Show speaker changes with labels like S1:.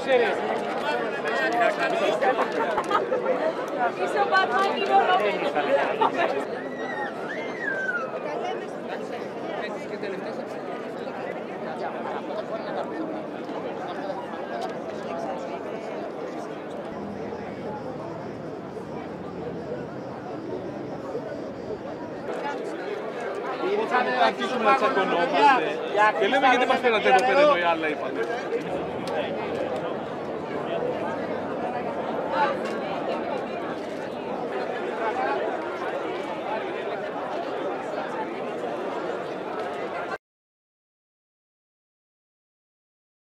S1: ξέρεις.
S2: Είσαι ο Batman ή ο Robin.
S1: Θα αρχίσουμε να τσακωνόμαστε και λέμε γιατί μας φέρατε εδώ πέρα ενώ οι άλλοι είπατε.